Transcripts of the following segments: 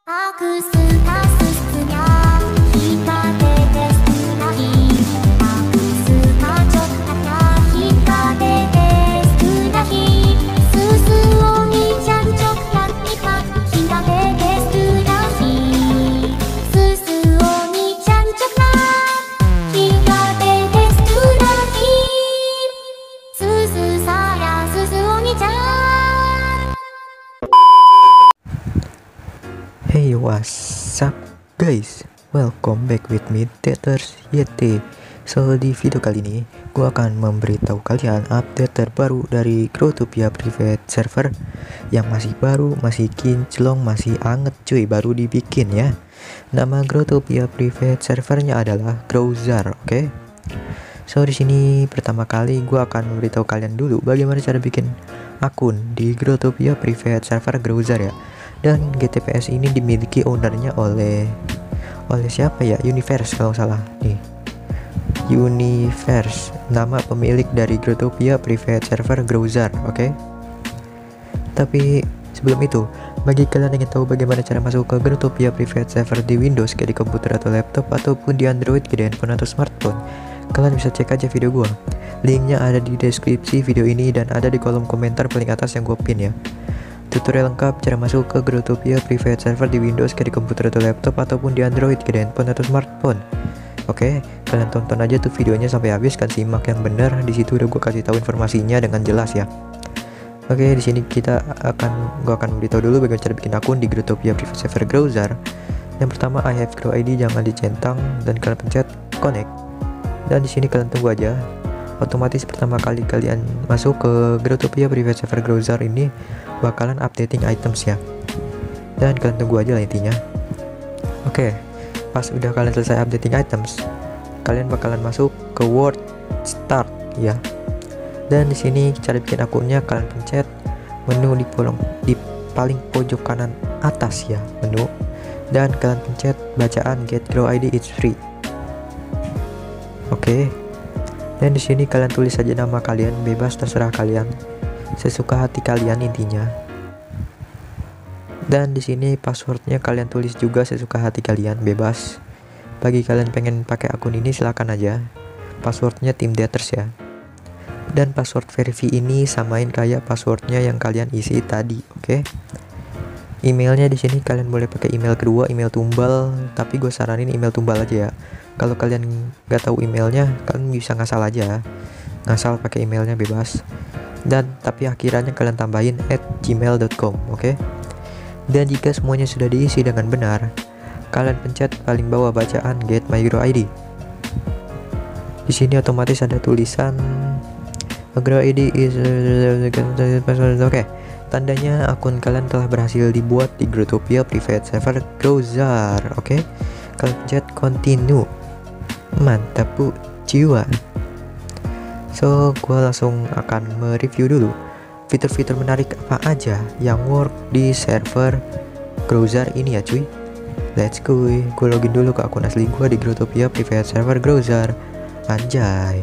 アクスタススが光で少ないアクスタちょっとが光で少ないススお兄ちゃんちょっと今光で少ないススお兄ちゃんちょっと光で少ないススさやススお兄ちゃん。 Hey, what's up guys? Welcome back with me, Teters YT. So di video kali ini gua akan memberitahu kalian update terbaru dari Growtopian Private Server yang masih baru, masih kinclong, masih anget cuy, baru dibikin ya. Nama Growtopian Private Servernya adalah Growzar, oke? So di sini pertama kali gua akan memberitahu kalian dulu bagaimana cara bikin akun di Growtopian Private Server Growzar ya. Dan GTPS ini dimiliki ownernya oleh siapa ya? Universe kalau salah nih. Universe, nama pemilik dari Growtopian Private Server Growzar, oke? Tapi sebelum itu, bagi kalian yang ingin tahu bagaimana cara masuk ke Growtopian Private Server di Windows, kayak di komputer atau laptop ataupun di Android, di handphone atau smartphone, kalian bisa cek aja video gua. Linknya ada di deskripsi video ini dan ada di kolom komentar paling atas yang gua pin ya. Tutorial lengkap cara masuk ke Growtopian Private Server di Windows, kayak di komputer atau laptop ataupun di Android, kayak di handphone atau smartphone. Oke, kalian tonton aja tuh videonya sampai habis, kan simak yang bener. Di situ udah gue kasih tahu informasinya dengan jelas ya. Oke, di sini gue akan beritahu dulu bagaimana cara bikin akun di Growtopian Private Server Growzar. Yang pertama, I have Grow ID, jangan dicentang dan kalian pencet connect. Dan di sini kalian tunggu aja. Otomatis pertama kali kalian masuk ke Growtopian Private Server Growzar ini bakalan updating items ya, dan kalian tunggu aja lah intinya. Oke, pas udah kalian selesai updating items, kalian bakalan masuk ke World Start ya. Dan di sini cara bikin akunnya, kalian pencet menu di paling pojok kanan atas ya, menu, dan kalian pencet bacaan Get Grow ID, it's free. Oke. Dan di sini kalian tulis saja nama kalian, bebas terserah kalian, sesuka hati kalian intinya. Dan di sini passwordnya kalian tulis juga sesuka hati kalian, bebas. Bagi kalian pengen pakai akun ini silakan aja. Passwordnya Team Daters ya. Dan password verify ini samain kayak passwordnya yang kalian isi tadi, oke? Emailnya di sini kalian boleh pakai email kedua, email tumbal, tapi gue saranin email tumbal aja ya. Kalau kalian nggak tahu emailnya, kalian bisa ngasal aja, ngasal pakai emailnya bebas. Dan tapi akhirannya kalian tambahin @gmail.com, oke? Dan jika semuanya sudah diisi dengan benar, kalian pencet paling bawah bacaan Get My Grow ID. Di sini otomatis ada tulisan Grow ID is oke. Tandanya akun kalian telah berhasil dibuat di Growtopian Private Server Growzar, oke? Kalian pencet continue. Mantap bu, jiwa. So, gue langsung akan mereview dulu fitur-fitur menarik apa aja yang work di server Growzar ini ya cuy. Let's go. Gue login dulu ke akun asli gue di Growtopian Private Server Growzar. Anjay.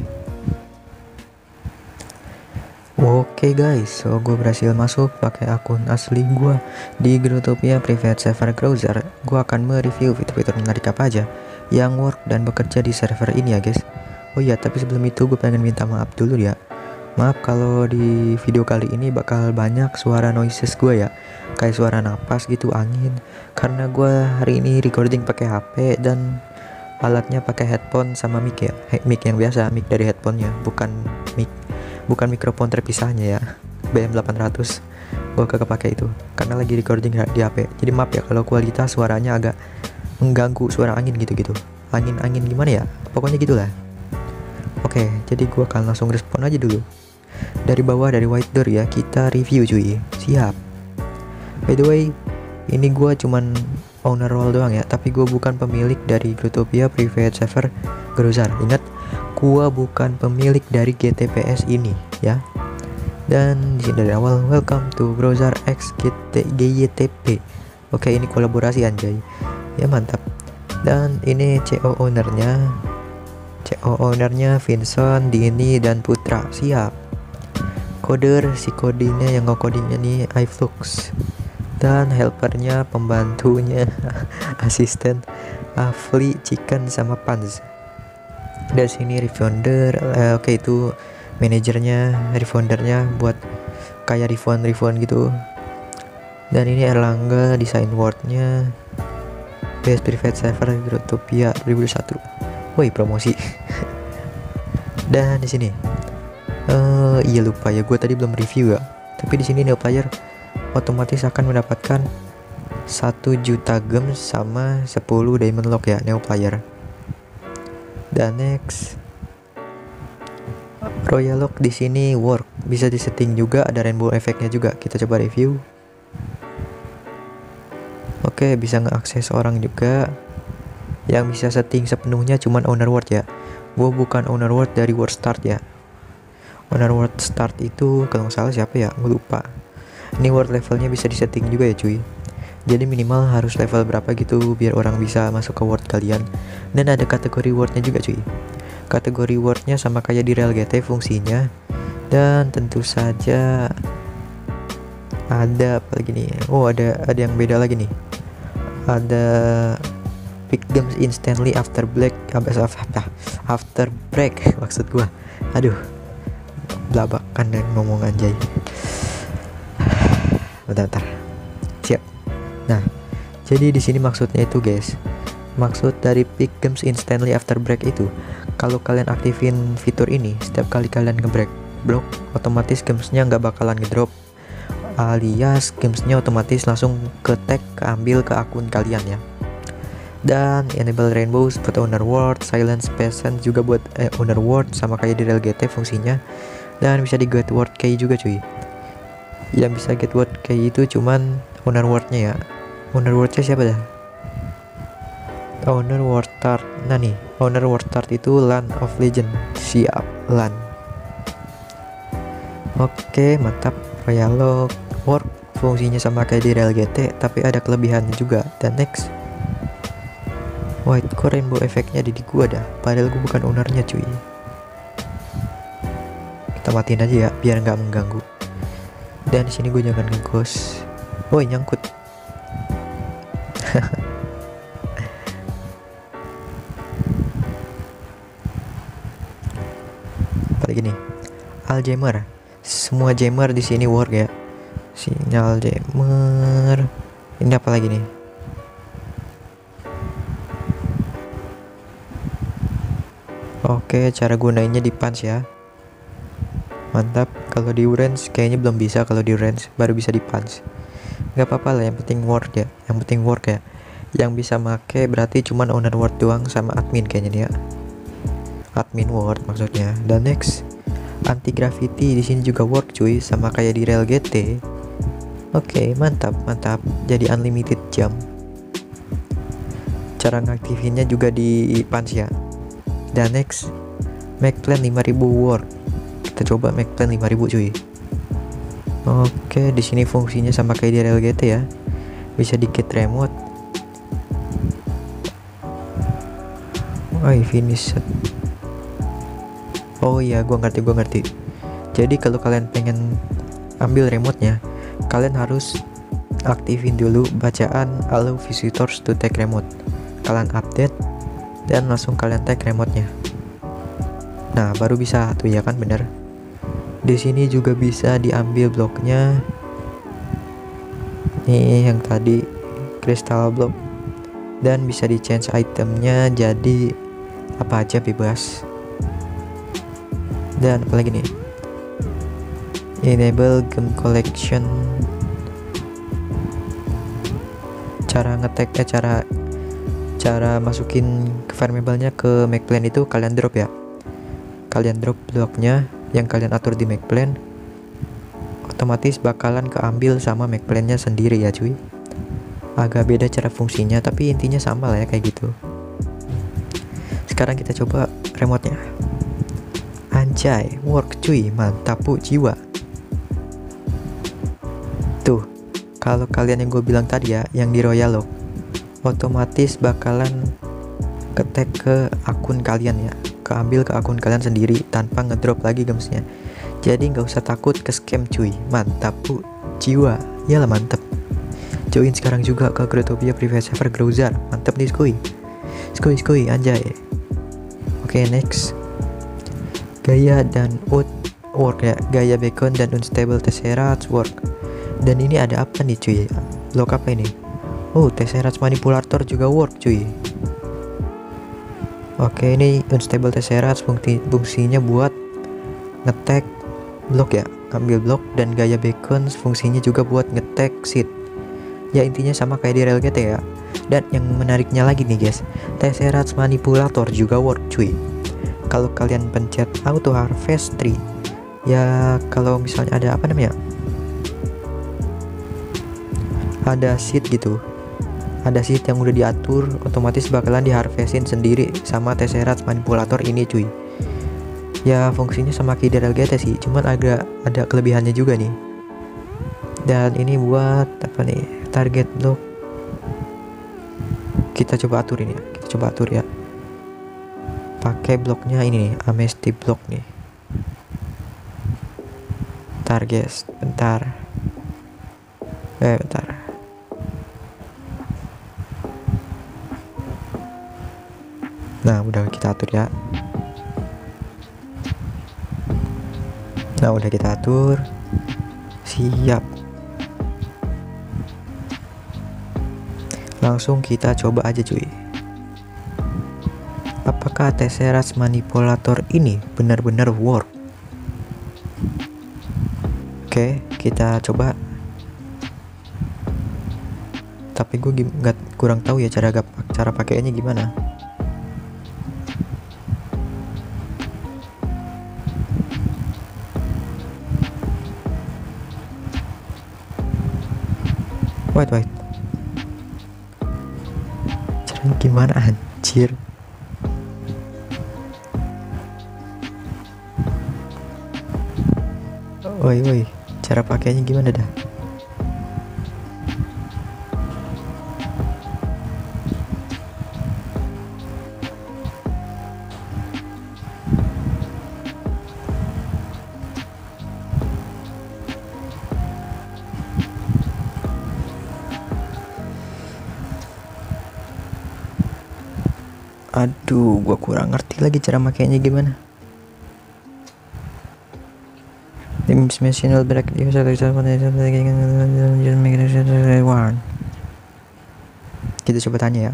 Oke guys, so gue berhasil masuk pakai akun asli gue di Growtopian Private Server Growzar. Gue akan mereview fitur-fitur menarik apa aja yang work dan bekerja di server ini ya guys. Oh iya, tapi sebelum itu gue pengen minta maaf dulu ya. Maaf kalau di video kali ini bakal banyak suara noises gue ya, kayak suara napas gitu, angin, karena gue hari ini recording pakai HP dan alatnya pakai headphone sama mic ya. Mic yang biasa, mic dari headphonenya, bukan mikrofon terpisahnya ya, BM800. Gue kagak pakai itu karena lagi recording di HP. Jadi maaf ya kalau kualitas suaranya agak mengganggu, suara angin gitu-gitu. Angin gimana ya? Pokoknya gitulah. Oke, jadi gue akan langsung respon aja dulu. Dari bawah, dari white door ya, kita review cuy. Siap. By the way, ini gue cuman owner role doang ya, tapi gue bukan pemilik dari Growtopian Private Server Growzar. Ingat, gue bukan pemilik dari GTPS ini ya. Dan di sini dari awal, welcome to Growzar X GYTP. Oke, ini kolaborasi anjay. Ya mantap. Dan ini CO ownernya Vincent, Dini, dan Putra. Siap. Coder, si codingnya yang nge-codingnya nih iFlux. dan helpernya, pembantunya, asisten, Afli, Chicken, sama Pans. Dari sini refounder, oke, itu manajernya, refoundernya buat kayak refund gitu. Dan ini Erlangga, desain wordnya, best private server Growtopia 2021. Woi, promosi. Dan di sini, iya lupa ya, gue tadi belum review ya. Tapi di sini new player otomatis akan mendapatkan 1 juta gems sama 10 diamond lock ya, new player. Dan next, Royal Lock di sini work, bisa disetting juga, ada rainbow efeknya juga. Kita coba review. Oke, bisa ngeakses orang juga. Yang bisa setting sepenuhnya cuman owner word ya. Gue bukan owner word dari word start ya. Owner word start itu kalau nggak salah siapa ya, gue lupa. Ini word levelnya bisa disetting juga ya cuy. Jadi minimal harus level berapa gitu biar orang bisa masuk ke word kalian. Dan ada kategori wordnya juga cuy. Kategori wordnya sama kayak di Real GT fungsinya. Dan tentu saja ada apa lagi nih? Oh, ada yang beda lagi nih. Ada pick games instantly after break, after break maksud gua. Aduh, belabakan dan ngomong anjay. Bentar. Siap. Nah, jadi di sini maksudnya itu guys. Maksud dari pick games instantly after break itu, kalau kalian aktifin fitur ini, setiap kali kalian ngebreak block, otomatis gamesnya nggak bakalan ngedrop, alias gamesnya otomatis langsung ke tag, keambil ke akun kalian ya. Dan enable rainbows buat owner word, silence peasant juga buat owner word, sama kayak di Real GT fungsinya. Dan bisa di get word key juga cuy. Yang bisa get word key itu cuman owner wordnya ya. Owner wordnya siapa dah? Owner word start. Nah nih, owner word start itu Land of Legend. Siap, Land. Oke, mantap. Royal Lock work, fungsinya sama kayak di Real GT, tapi ada kelebihannya juga. Dan next, white core rainbow efeknya ada di gua dah, padahal gua bukan ownernya cuy. Kita matiin aja ya biar nggak mengganggu. Dan di sini gue jangan ngeghost. Woi, nyangkut. Apalagi nih, Alzheimer. Semua jammer di sini work ya. Sinyal jammer. Ini apa lagi nih? Oke, cara gunainnya di punch ya. Mantap. Kalau di range kayaknya belum bisa, kalau di range baru bisa di punch. Gak apa-apa lah, yang penting work ya. Yang bisa make berarti cuman owner word doang sama admin kayaknya nih ya. Admin word maksudnya. Dan next, anti gravity di sini juga work cuy, sama kayak di Real GT. Oke, mantap. Jadi unlimited jam. Cara ngaktifinnya juga di punch ya. Dan next, make plan 5000 work. Kita coba make plan 5000 cuy. Oke, di sini fungsinya sama kayak di Real GT ya. Bisa di get remote. Finish. Oh iya, gua ngerti. Jadi kalau kalian pengen ambil remote-nya, kalian harus aktifin dulu bacaan allow visitors to take remote. Kalian update dan langsung kalian take remote-nya. Nah, baru bisa tuh ya kan, bener. Di sini juga bisa diambil bloknya. Nih yang tadi crystal block. Dan bisa di change itemnya jadi apa aja bebas. Dan apalagi nih, enable game collection. Cara ngeteknya, cara masukin ke farmable-nya ke make plan itu kalian drop ya. Kalian drop bloknya yang kalian atur di make plan, otomatis bakalan keambil sama make plan-nya sendiri ya cuy. Agak beda cara fungsinya, tapi intinya sama lah ya kayak gitu. Sekarang kita coba remote-nya. Anjay, work cuy, mantap bu jiwa. Tuh, kalau kalian yang gue bilang tadi ya, yang di Royal Lock, otomatis bakalan ketek ke akun kalian ya, keambil ke akun kalian sendiri tanpa ngedrop lagi gamesnya. Jadi nggak usah takut ke scam cuy, mantap bu jiwa, iyalah mantep. Join sekarang juga ke Growtopia private server Growzar. Mantap nih skuy. Skuy anjay. Oke, next. Gaya dan work ya. Gaya Beacon dan Unstable Tesseract work. Dan ini ada apa nih cuy? Block apa ini? Oh, Tesseract Manipulator juga work cuy. Oke, ini Unstable Tesseract fungsinya buat ngetek blok ya, ambil blok, dan Gaya Beacon fungsinya juga buat ngetek seed. Ya intinya sama kayak di Railgate ya. Dan yang menariknya lagi nih guys, Tesseract Manipulator juga work cuy. Kalau kalian pencet Auto Harvest Tree, ya kalau misalnya ada apa namanya, ada seed gitu, ada seed yang udah diatur, otomatis bakalan diharvestin sendiri sama Tesseract Manipulator ini cuy. Ya fungsinya sama kayak di Railgate sih, cuman agak ada kelebihannya juga nih. Dan ini buat apa nih, target block. Kita coba atur ini ya, kita coba atur ya, pakai bloknya ini nih, Amnesty block nih. Bentar guys, bentar. Nah udah kita atur ya. Nah udah kita atur, siap. Langsung kita coba aja cuy. Apakah Tesseract Manipulator ini benar-benar work? Oke, kita coba. Tapi gue kurang tahu ya cara pakainya gimana. Wait. Caranya gimana anjir? Woi, cara pakainya gimana dah? Aduh, gua kurang ngerti lagi cara makainya gimana. Dimensional break kita coba tanya ya.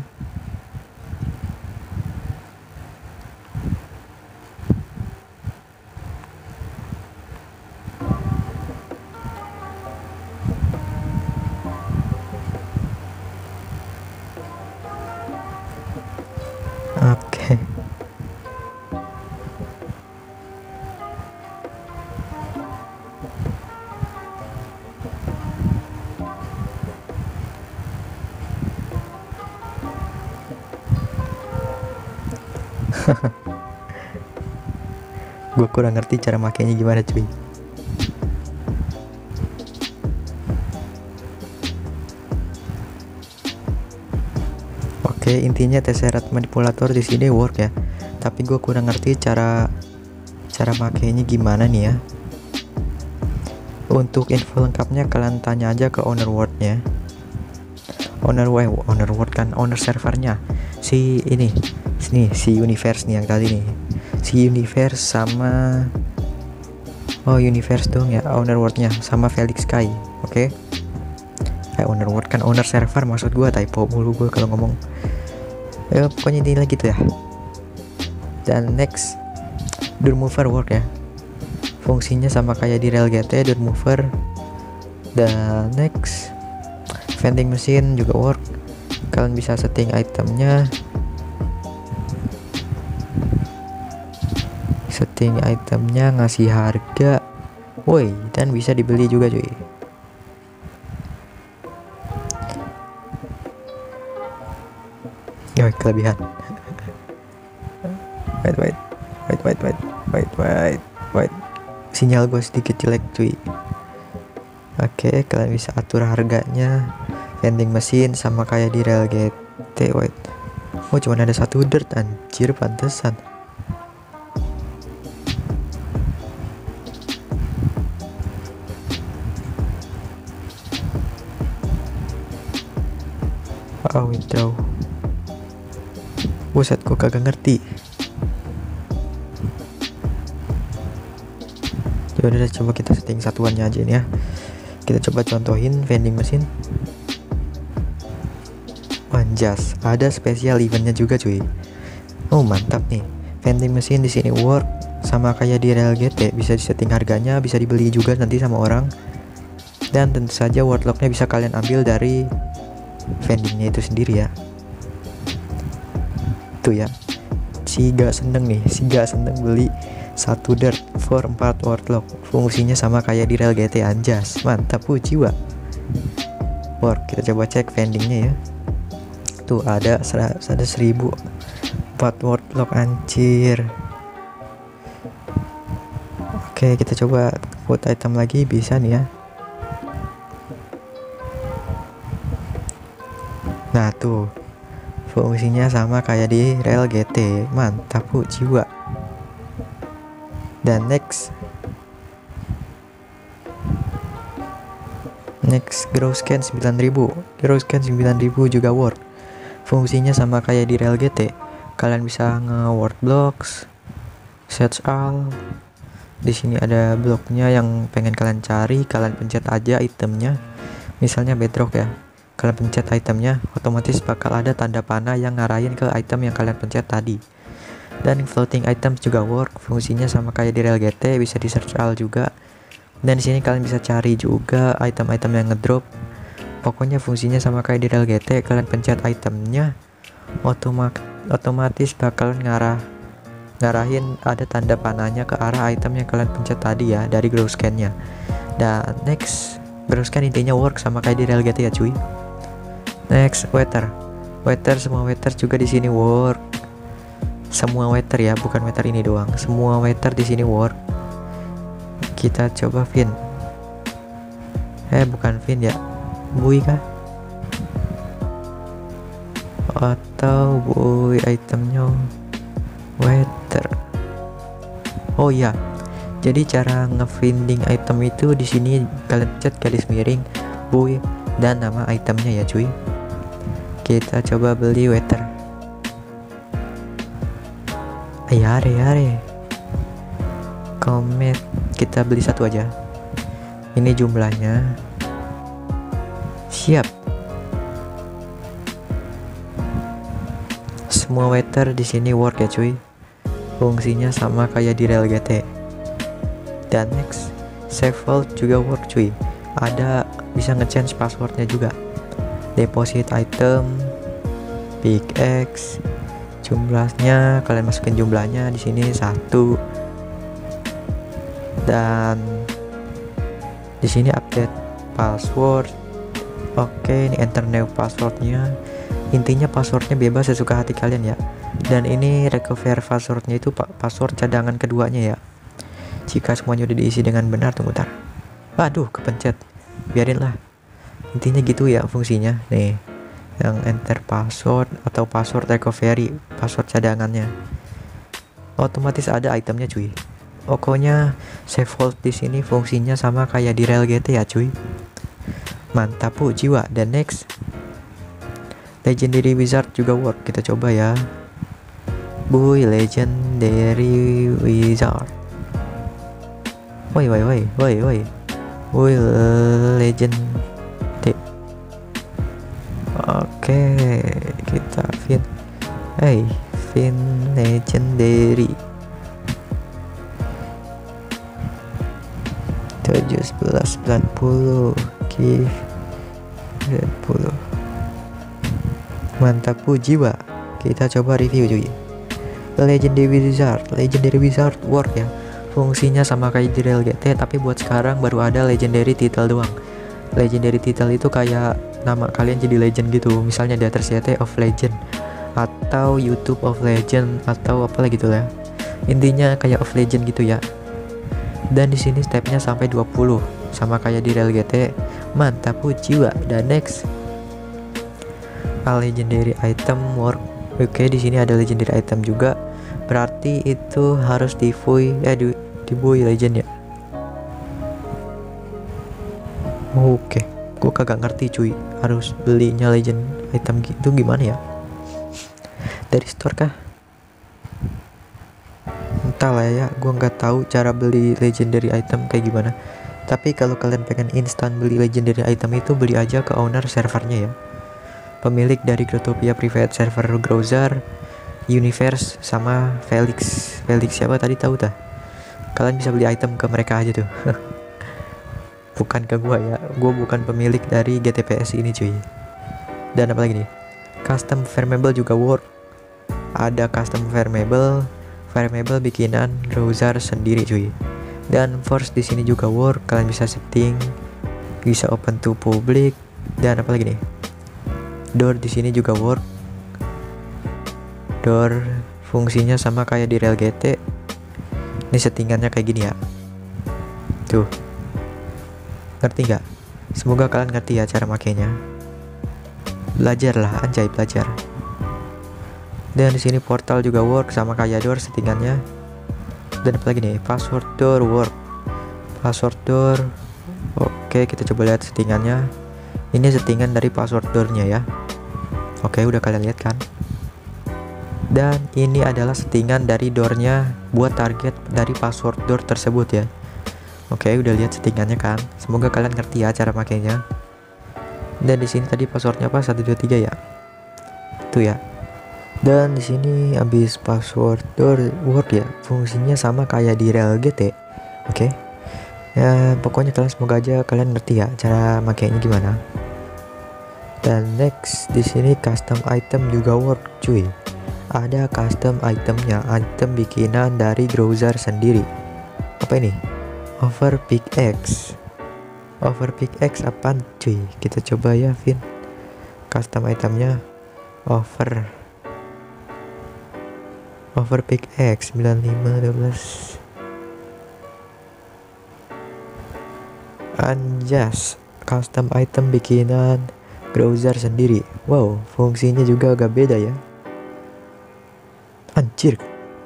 Oke. Gue kurang ngerti cara makainya gimana cuy. Oke, intinya Tesseract Manipulator di sini work ya. Tapi gue kurang ngerti cara makainya gimana nih ya. Untuk info lengkapnya kalian tanya aja ke owner wordnya. Owner word kan, owner servernya. Si Universe nih yang tadi nih. Si Universe sama Universe dong ya, owner wordnya sama Felix Sky. Oke. Owner word kan owner server, maksud gue typo mulu gue kalau ngomong. Ya pokoknya intinya gitu ya. Dan next, door mover work ya. Fungsinya sama kayak di Railgate, door mover. Dan next, vending machine juga work. Kalian bisa setting itemnya, ngasih harga, woi, dan bisa dibeli juga cuy. Kelebihan. Wait. Sinyal gue sedikit jelek cuy. Oke, kalian bisa atur harganya, vending machine sama kayak di Railgate. Wait. Oh, cuma ada satu dirt anjir, pantesan. Withdraw. Buset, gue kagak ngerti. Ya udah, coba kita setting satuannya aja nih ya. Kita coba contohin vending machine. Anjas, ada spesial eventnya juga cuy. Oh mantap nih. Vending machine di sini work sama kayak di Real GT, bisa disetting harganya, bisa dibeli juga nanti sama orang. Dan tentu saja wordlocknya bisa kalian ambil dari vendingnya itu sendiri ya. Tuh ya, si gak seneng beli satu dirt for 4 wordlock. Fungsinya sama kayak di Real GT. Anjas, mantap jiwa. Work, kita coba cek vendingnya ya. Tuh ada 1000 4 wordlock, anjir. Oke, kita coba put item lagi, bisa nih ya. Nah tuh, fungsinya sama kayak di Real GT. Mantap jiwa. Dan next grow scan 9000. Grow scan 9000 juga work. Fungsinya sama kayak di Real GT. Kalian bisa nge-word blocks, search all. Di sini ada bloknya yang pengen kalian cari, kalian pencet aja itemnya. Misalnya bedrock ya. Kalian pencet itemnya, otomatis bakal ada tanda panah yang ngarahin ke item yang kalian pencet tadi. Dan floating items juga work. Fungsinya sama kayak di Real GT, bisa di search all juga. Dan di sini kalian bisa cari juga item-item yang ngedrop. Pokoknya fungsinya sama kayak di Real GT. Kalian pencet itemnya, otomatis bakalan ngarahin ada tanda panahnya ke arah item yang kalian pencet tadi ya, dari grow scan-nya. Dan next, grow scan intinya work sama kayak di Real GT ya cuy. Next, weather, semua weather juga di sini work. Semua weather ya, bukan weather ini doang. Semua weather di sini work. Kita coba fin. Bukan fin ya, bui kah? Atau bui itemnya weather. Oh iya, jadi cara ngefinding item itu di sini kalian pencet garis miring bui dan nama itemnya ya cuy. Kita coba beli weather. Yare Comet, kita beli satu aja. Ini jumlahnya. Siap. Semua weather di sini work ya cuy. Fungsinya sama kayak di Real GT. Dan next, save vault juga work cuy. Ada bisa nge-change passwordnya juga. Deposit item, pickaxe, jumlahnya kalian masukin jumlahnya di sini 1. Dan di sini update password. Oke, ini enter new passwordnya. Intinya passwordnya bebas sesuka hati kalian ya. Dan ini recover passwordnya itu password cadangan keduanya ya. Jika semuanya udah diisi dengan benar, tunggu bentar. Waduh, kepencet. Biarinlah. Intinya gitu ya fungsinya. Nih, yang enter password atau password recovery, password cadangannya. Otomatis ada itemnya cuy. Pokoknya save vault di sini fungsinya sama kayak di Real GT ya cuy. Mantap jiwa. Dan next, Legendary Wizard juga work. Kita coba ya. Boy, Legendary Wizard. Woi, Legend. Oke, kita fin. Fin Legendary 1790 give 20. Mantap jiwa. Kita coba review cuy. Legendary Wizard work ya. Fungsinya sama kayak di Real GT, tapi buat sekarang baru ada Legendary title doang. Legendary title itu kayak nama kalian jadi legend gitu. Misalnya di atas CT of Legend atau YouTube of Legend atau apalah gitu lah. Intinya kayak of Legend gitu ya. Dan di sini stepnya sampai 20 sama kayak di Real GT. Mantap jiwa. Dan next, legendary item work. Oke, di sini ada legendary item juga. Berarti itu harus di buy legend ya. Oke, gua kagak ngerti cuy. Harus belinya legend item gitu gimana ya? Dari store kah? Entahlah ya, gue nggak tahu cara beli legendary item kayak gimana. Tapi kalau kalian pengen instan beli legendary item itu beli aja ke owner servernya ya. Pemilik dari Growtopia private server Growzar, Universe sama Felix. Felix siapa tadi tahu tak? Kalian bisa beli item ke mereka aja tuh. Bukan ke gua ya, gua bukan pemilik dari GTPS ini cuy. Dan apa lagi nih? Custom farmable juga work. Ada custom farmable bikinan Growzar sendiri cuy. Dan force di sini juga work. Kalian bisa setting, bisa open to public. Dan apa lagi nih? Door di sini juga work. Door fungsinya sama kayak di Real GT. Ini settingannya kayak gini ya. Tuh. Ngerti nggak? Semoga kalian ngerti ya cara makainya. Belajarlah, anjay belajar. Dan di sini portal juga work sama kayak door settingannya. Dan apa lagi nih? Password door work. Password door. Oke, kita coba lihat settingannya. Ini settingan dari password doornya ya. Oke, udah kalian lihat kan? Dan ini adalah settingan dari doornya buat target dari password door tersebut ya. Oke, udah lihat settingannya kan? Semoga kalian ngerti ya cara makainya. Dan di sini tadi passwordnya apa? 123 ya. Itu ya. Dan di sini habis password door word ya, fungsinya sama kayak di Real GT. Oke. Ya, pokoknya kalian semoga aja kalian ngerti ya cara makainya gimana. Dan next di sini custom item juga work cuy. Ada custom itemnya, item bikinan dari Growzar sendiri. Apa ini? Over pickaxe. Over pickaxe apaan cuy? Kita coba ya Vin. Custom itemnya over pickaxe 9512. Anjas, custom item bikinan Growzar sendiri. Wow, fungsinya juga agak beda ya. Anjir,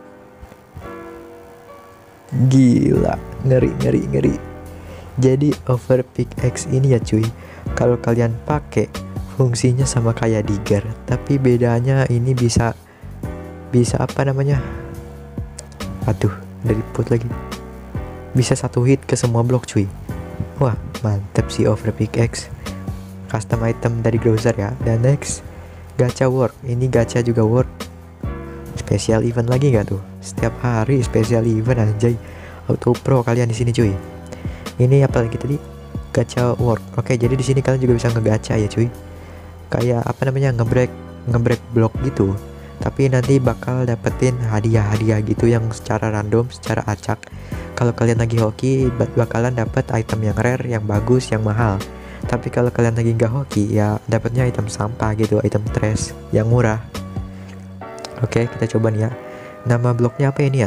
gila, ngeri. Jadi over pickaxe ini ya cuy, kalau kalian pakai fungsinya sama kayak digger, tapi bedanya ini bisa apa namanya? Aduh, dari put lagi. Bisa satu hit ke semua blok cuy. Wah, mantep sih over pickaxe. Custom item dari Growzar ya. Dan next, gacha work. Ini gacha juga work. Special event lagi nggak tuh? Setiap hari special event anjay. Auto pro kalian di sini cuy. Ini apa lagi tadi? Gacha work. Oke, jadi di sini kalian juga bisa ngegacha ya cuy. Kayak apa namanya? ngebreak blok gitu. Tapi nanti bakal dapetin hadiah-hadiah gitu yang secara random, secara acak. Kalau kalian lagi hoki bakalan dapet item yang rare, yang bagus, yang mahal. Tapi kalau kalian lagi nggak hoki ya dapetnya item sampah gitu, item trash yang murah. Oke, kita coba nih ya. Nama bloknya apa ini ya?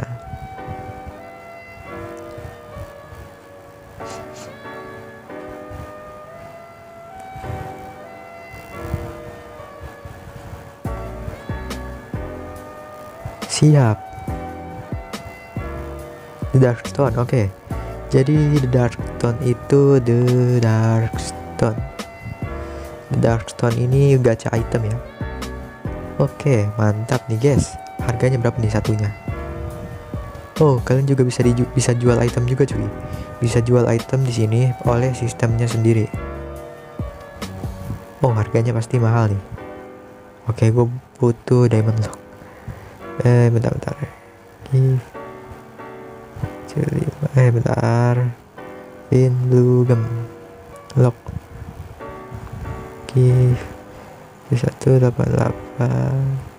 Siap. The Darkstone, oke. Jadi The Darkstone itu The Darkstone ini gacha item ya. Oke, mantap nih guys. Harganya berapa nih satunya? Oh, kalian juga bisa jual item juga cuy. Bisa jual item di sini oleh sistemnya sendiri. Oh, harganya pasti mahal nih. Oke, gue butuh diamond lock. Bentar. Bentar. Pin blue gem lock. Give 188.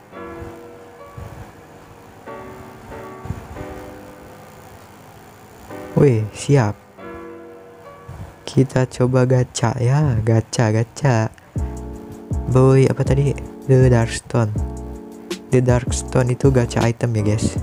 Wih, siap. Kita coba gacha ya, gacha. Boy, apa tadi? The Darkstone. The Darkstone itu gacha item ya guys.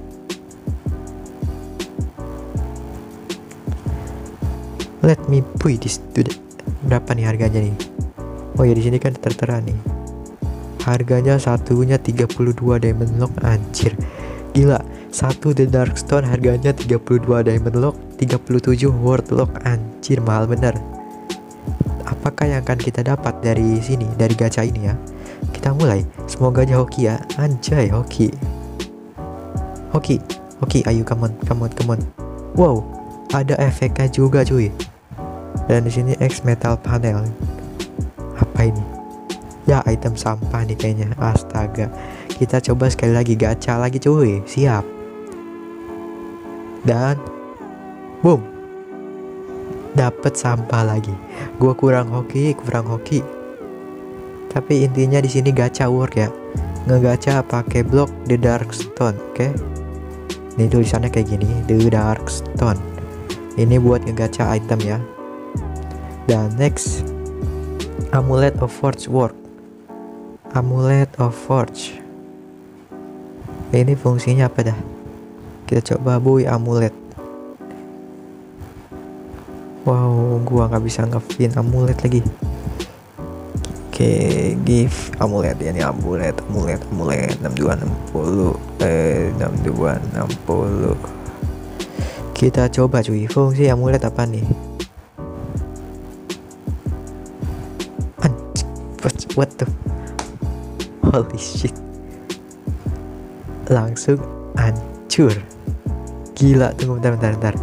Let me buy this today. Berapa nih harganya nih? Oh ya, di sini kan tertera nih. Harganya satunya 32 diamond lock, anjir. Gila, satu The Darkstone harganya 32 diamond lock, 37 world lock, anjir mahal bener. Apakah yang akan kita dapat dari sini, dari gacha ini ya? kita mulai. Semoga aja hoki ya. Anjay, hoki. Ayo come on. Wow, ada efeknya juga cuy. Dan di sini X metal panel. Apa ini? Ya, item sampah nih kayaknya. Astaga. Kita coba sekali lagi, gacha lagi cuy. Siap. Dan boom. Dapat sampah lagi. Gua kurang hoki. Tapi intinya di sini gacha work ya. Ngegacha pakai blok The Dark Stone, oke? Ini tulisannya kayak gini, The Dark Stone. Ini buat ngegacha item ya. Dan next, Amulet of Forge work. Amulet of Forge. Ini fungsinya apa dah? Kita coba buy amulet. Wow, gua nggak bisa ngepin amulet lagi. Oke, give amulet ya, ini amulet 6260 6260. Kita coba cuy, fungsi amulet apa nih? What the holy shit, langsung hancur. Gila, tunggu bentar.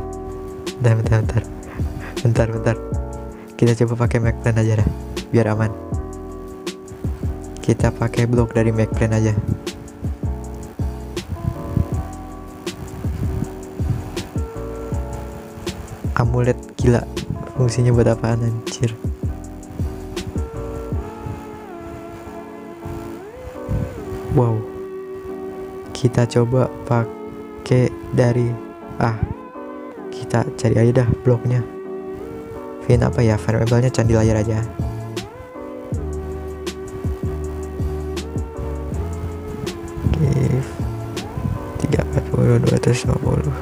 Kita coba pakai Macplan aja dah, biar aman. Kita pakai blok dari Macplan aja. Amulet gila, fungsinya buat apaan anjir? Wow, kita coba pakai dari kita cari aja dah bloknya. Fin apa ya, variabelnya candi layar aja. Give 340 250.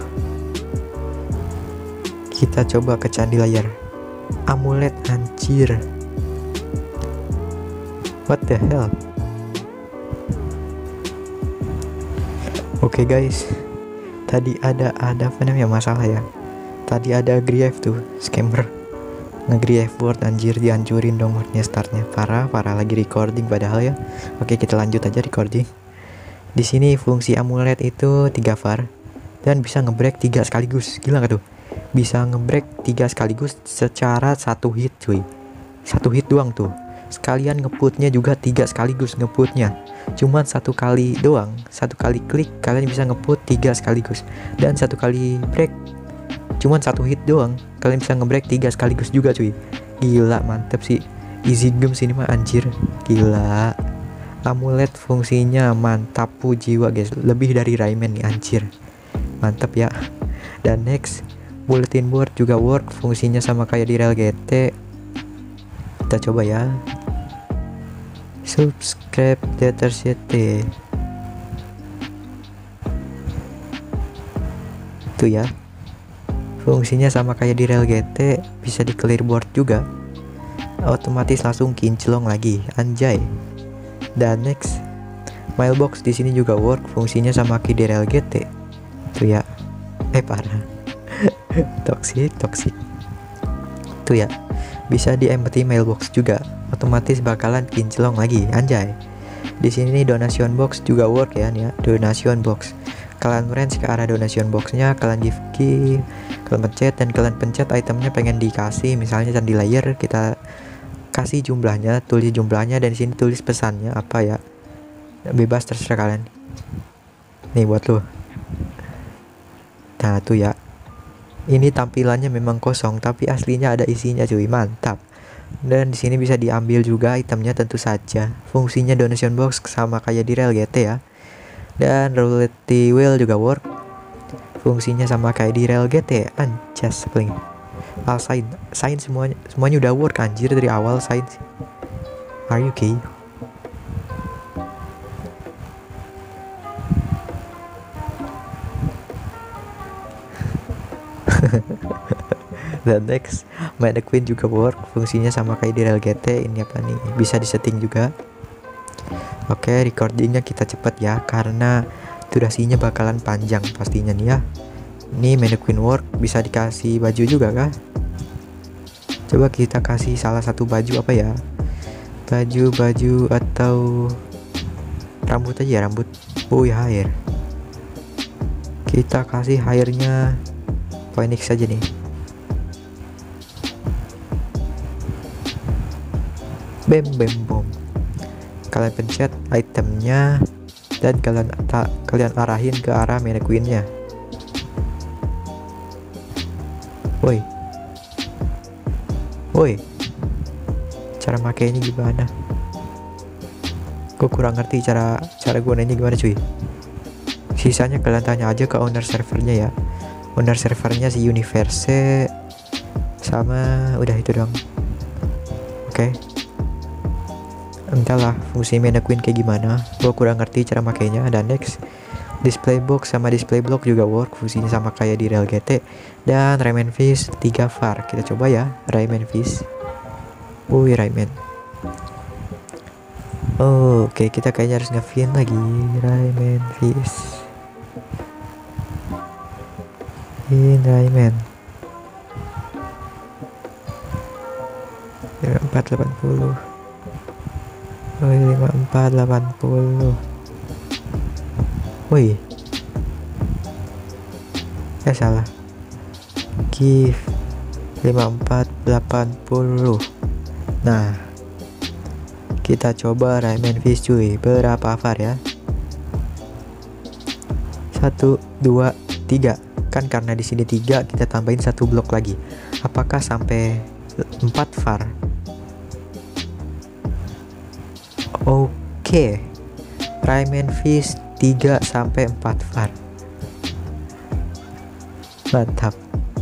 Kita coba ke candi layar. Amulet anjir. What the hell? Oke guys, tadi ada apa namanya masalah ya. Tadi ada grief tuh, scammer nge-grief word anjir, dihancurin dong wordnya startnya. Parah lagi recording padahal ya. Oke, kita lanjut aja recording. Di sini fungsi amulet itu 3 var dan bisa ngebreak 3 sekaligus. Gila gak tuh? Bisa ngebreak 3 sekaligus secara 1 hit cuy. 1 hit doang tuh. Sekalian ngeputnya juga 3 sekaligus ngeputnya. Cuman 1 kali doang, 1 kali klik kalian bisa ngeput 3 sekaligus. Dan 1 kali break cuman 1 hit doang, kalian bisa ngebreak 3 sekaligus juga cuy. Gila, mantep sih. Easy game sini mah anjir. Gila. Amulet fungsinya mantap jiwa guys. Lebih dari Rayman nih anjir. Mantap ya. Dan next, bulletin board juga work, fungsinya sama kayak di Rel GT. Kita coba ya. Subscribe Data CT. Itu ya. Fungsinya sama kayak di Rel GT, bisa di clear board juga. Otomatis langsung kinclong lagi, anjay. Dan next, mailbox di sini juga work, fungsinya sama kayak di Rel GT. Itu ya. Parah. toxic. Itu ya. Bisa di empty mailbox juga, otomatis bakalan kinclong lagi, anjay. Di sini donation box juga work ya nih ya, donation box. Kalian range ke arah donation boxnya, kalian give key, kalian pencet dan kalian pencet itemnya pengen dikasih, misalnya candi layar, kita kasih jumlahnya, tulis jumlahnya, dan di sini tulis pesannya apa ya, bebas terserah kalian. Nih buat lo. Nah tuh ya. Ini tampilannya memang kosong, tapi aslinya ada isinya cuy, mantap. Dan di sini bisa diambil juga itemnya tentu saja. Fungsinya donation box sama kayak di Rel GT ya. Dan roulette wheel juga work. Fungsinya sama kayak di Rel GT, anjas paling. Sign semuanya udah work anjir dari awal sign. Are you okay? Dan next, Mannequin juga work, fungsinya sama kayak di Rel GT. Ini apa nih? Bisa disetting juga. Oke, recordingnya kita cepet ya, karena durasinya bakalan panjang pastinya nih ya. Ini Mannequin work, bisa dikasih baju juga kah? Coba kita kasih salah satu baju apa ya? Baju atau Rambut aja ya, rambut. Wih, hair. Kita kasih hairnya Phoenix saja nih. Bam bam bom. Kalian pencet itemnya dan kalian arahin ke arah mannequin-nya. Woi. Woi. Cara makainya gimana? Gue kurang ngerti cara gunanya gimana cuy. Sisanya kalian tanya aja ke owner servernya ya. Owner servernya si Universe sama udah itu doang. Oke. Entahlah fungsi mannequin kayak gimana, gue kurang ngerti cara makainya. Dan next, display box sama display block juga work, fungsinya sama kayak di Real GT. Dan Rayman Fish 3 VAR, kita coba ya Rayman Fish. Wih, Rayman. Oke, kita kayaknya harus nge-fin lagi Rayman Fish. In Rayman 480. 5480. Wih, salah. Give 5480. Nah, kita coba Rayman Fish cuy. Berapa VAR ya? 1, 2, 3. Kan karena di sini 3, kita tambahin 1 blok lagi. Apakah sampai 4 VAR? Oke. Rayman Fish 3 sampai 4 VAR. Mantap.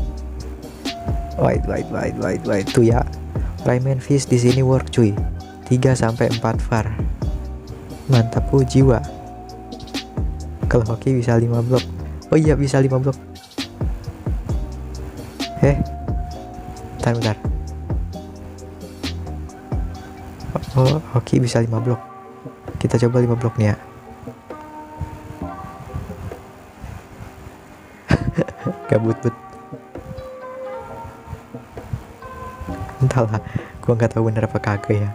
Wait. Tuh ya. Rayman Fish di sini work cuy. 3 sampai 4 VAR. Mantap jiwa. Kalau hoki bisa 5 blok. Oh iya, bisa 5 blok. Bentar. Oh, hoki bisa 5 blok. Kita coba 5 blok nih ya. Gabut. Entahlah, gua nggak tahu bener apa kagak ya.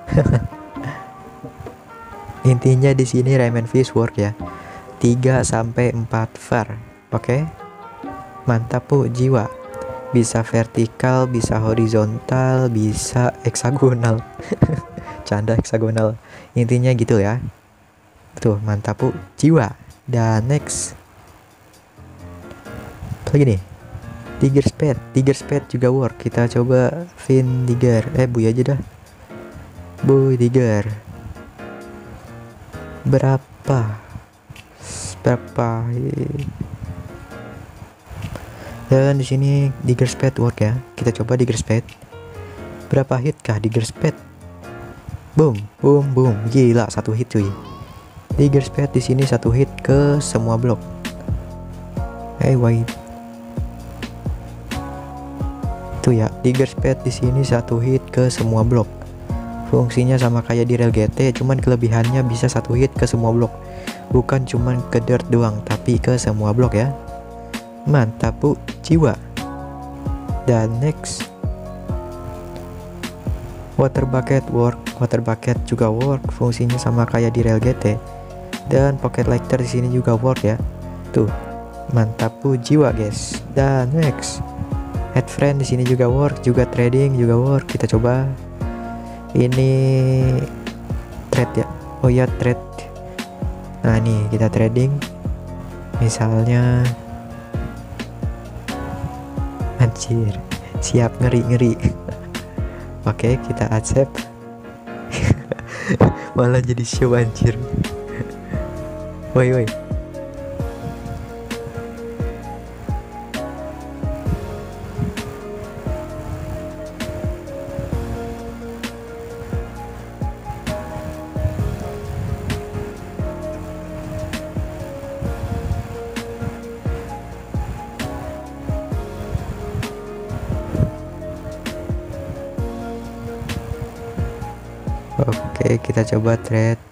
Intinya di sini Rayman Fish work ya. 3 sampai 4 VAR. Oke. Mantap jiwa. Bisa vertikal, bisa horizontal, bisa heksagonal. Canda heksagonal. Intinya gitu ya. Tuh, mantap jiwa. Dan next. Lagi nih. Digger Spade juga work. Kita coba Fin Digger. Buy aja dah. Buy Digger. Berapa? Dan di sini Digger Spade work ya. Kita coba Digger Spade. Berapa hit kah Digger Spade? Boom. Gila, 1 hit cuy. Digger Spade di sini 1 hit ke semua blok. Wait. Tuh ya, Digger Spade di sini 1 hit ke semua blok. Fungsinya sama kayak di Real GT, cuman kelebihannya bisa 1 hit ke semua blok. Bukan cuman ke dirt doang, tapi ke semua blok ya. Mantap jiwa. Dan next, Water Bucket juga work, fungsinya sama kayak di Real GT. Dan Pocket Lighter di sini juga work ya. Tuh, mantap jiwa guys. Dan next, Add Friend di sini juga work, juga trading juga work. Kita coba ini trade ya. Oh ya, trade. Nah nih, kita trading. Misalnya, anjir, siap ngeri. Oke, kita accept. Malah jadi show anjir. Woi. Oke, kita coba trade.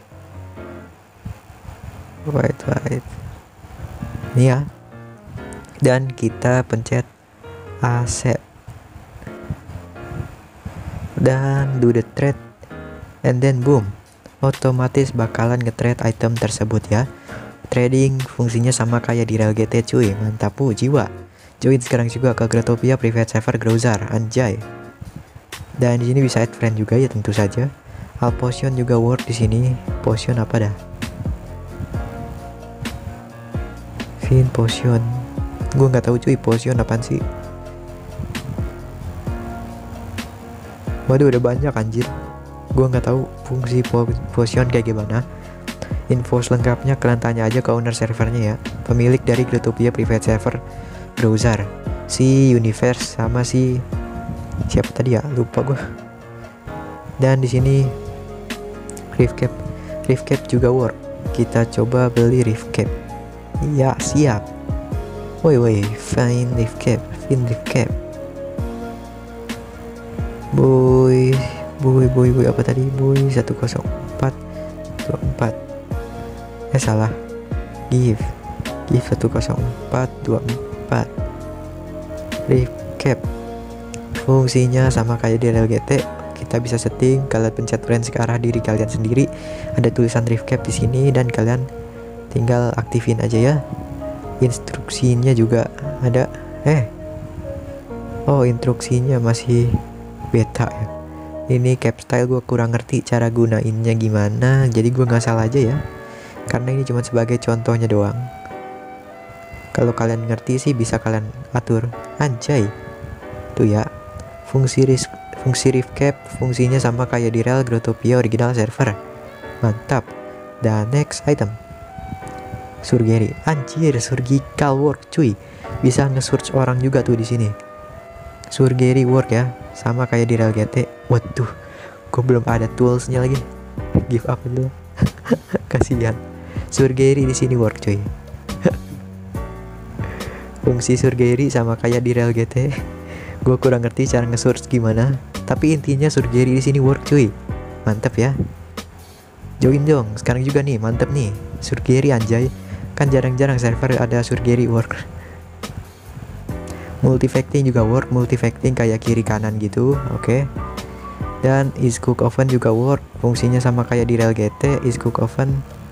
Wait. Nih ya. Dan kita pencet accept. Dan do the trade. And then boom. otomatis bakalan nge-trade item tersebut ya. Trading fungsinya sama kayak di Rel GT cuy, mantap jiwa. Join sekarang juga ke Growtopia Private Server Growzar, anjay. Dan di sini bisa add friend juga ya tentu saja. All potion juga work di sini. Potion apa dah? Fin potion. Gue nggak tahu cuy, potion apaan sih? Waduh, udah banyak anjir. Gue nggak tahu fungsi potion kayak gimana. Info selengkapnya kalian tanya aja ke owner servernya ya, pemilik dari Growtopia Private Server Growzar, si Universe sama si siapa tadi ya, lupa gue. Dan di sini Rift Cap juga work. Kita coba beli Rift Cap. Iya siap. Woi find Rift Cap. Boy apa tadi? Boy 10424. Salah. Give 10424. Rift Cap fungsinya sama kayak di Rel GT. Kita bisa setting, kalian pencet friends ke arah diri kalian sendiri. Ada tulisan Rift Cap di sini dan kalian tinggal aktifin aja ya. Instruksinya juga ada. Oh, instruksinya masih beta ya. Ini cap style gue kurang ngerti cara gunainnya gimana, jadi gue ngasal aja ya, karena ini cuma sebagai contohnya doang. Kalau kalian ngerti sih bisa kalian atur, anjay. Tuh ya, fungsi Rift Cap fungsinya sama kayak di Rel Growtopia original server, mantap. Dan next item, Surgery, anjir, surgical work cuy, bisa nge-search orang juga tuh di sini. Surgery work ya, sama kayak di Rel GT. Waduh, gue belum ada toolsnya lagi. Give up dulu. Kasihan. Surgery di sini work cuy. Fungsi Surgery sama kayak di Rel GT. Gue kurang ngerti cara nge-search gimana, tapi intinya Surgery di sini work cuy. Mantep ya. Join dong sekarang juga nih, mantep nih. Surgery anjay. Kan jarang-jarang server ada Surgery work. Multifacting juga work, multifacting kayak kiri kanan gitu, oke. Dan is cook oven juga work, fungsinya sama kayak di Rel GT, is cook oven.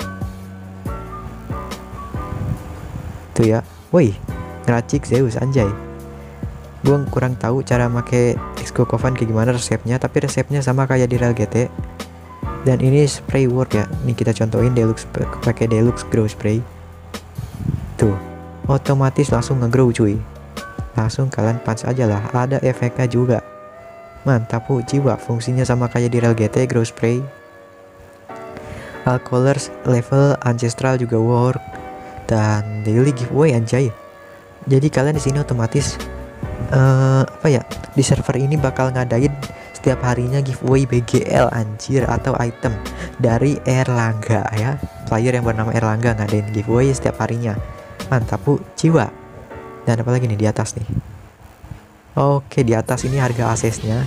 Tuh ya, woi, ngeracik Zeus anjay. Gue kurang tahu cara make is cook oven kayak gimana resepnya, tapi resepnya sama kayak di Rel GT. Dan ini spray work ya, ini kita contohin deluxe, pakai deluxe grow spray. Tuh, otomatis langsung ngegrow cuy. Langsung kalian punch aja lah, ada efeknya juga. Mantap jiwa, fungsinya sama kayak di Rel GT grow spray. All colors level ancestral juga work. Dan daily giveaway anjay. Jadi kalian di sini otomatis di server ini bakal ngadain setiap harinya giveaway BGL anjir, atau item dari Erlangga ya. Player yang bernama Erlangga ngadain giveaway setiap harinya. Mantap jiwa. Dan apalagi nih di atas nih. Oke, di atas ini harga aksesnya.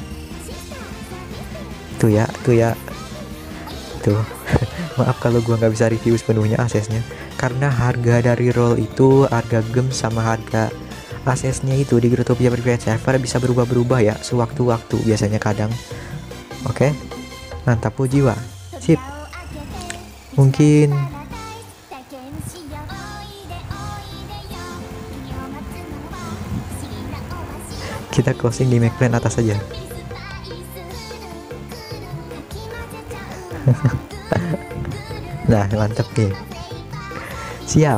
Tuh ya. Tuh. Maaf kalau gua nggak bisa review sepenuhnya aksesnya, karena harga dari roll itu, harga gem sama harga aksesnya itu di Growtopia Private Server bisa berubah-berubah ya sewaktu-waktu biasanya kadang. Oke. Mantap jiwa. Sip. Mungkin kita closing di make plan atas aja. Nah, mantep nih. Siap.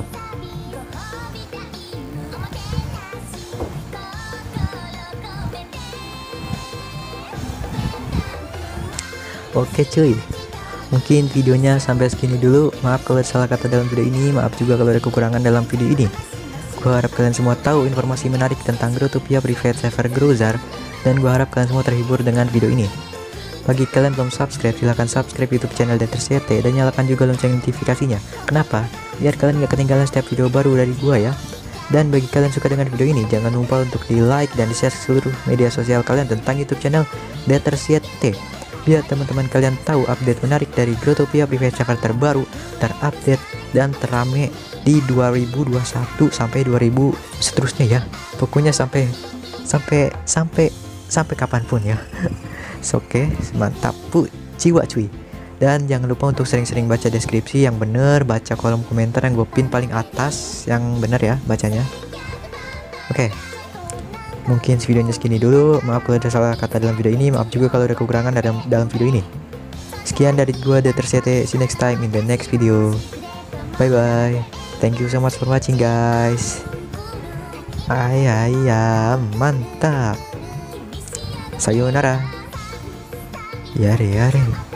Oke cuy, mungkin videonya sampai segini dulu. Maaf kalau ada salah kata dalam video ini, maaf juga kalau ada kekurangan dalam video ini. Gue harap kalian semua tahu informasi menarik tentang Growtopia Private Server Growzar, dan gue harap kalian semua terhibur dengan video ini. Bagi kalian belum subscribe, silahkan subscribe YouTube channel DTRCT dan nyalakan juga lonceng notifikasinya. Kenapa? Biar kalian gak ketinggalan setiap video baru dari gue ya. Dan bagi kalian suka dengan video ini, jangan lupa untuk di like dan di share seluruh media sosial kalian tentang YouTube channel DTRCT, biar teman-teman kalian tahu update menarik dari Growtopia Private Server terbaru, terupdate dan terame di 2021 sampai 2000 seterusnya ya. Pokoknya sampai kapanpun ya. Oke, mantap jiwa cuy. Dan jangan lupa untuk sering-sering baca deskripsi yang bener, baca kolom komentar yang gue pin paling atas yang bener ya bacanya. Oke, mungkin videonya segini dulu. Maaf kalau ada salah kata dalam video ini, maaf juga kalau ada kekurangan dalam video ini. Sekian dari gue, Datersete. See you next time in the next video. Bye bye. Thank you so much for watching guys. Ayam mantap. Sayonara. Yare yare.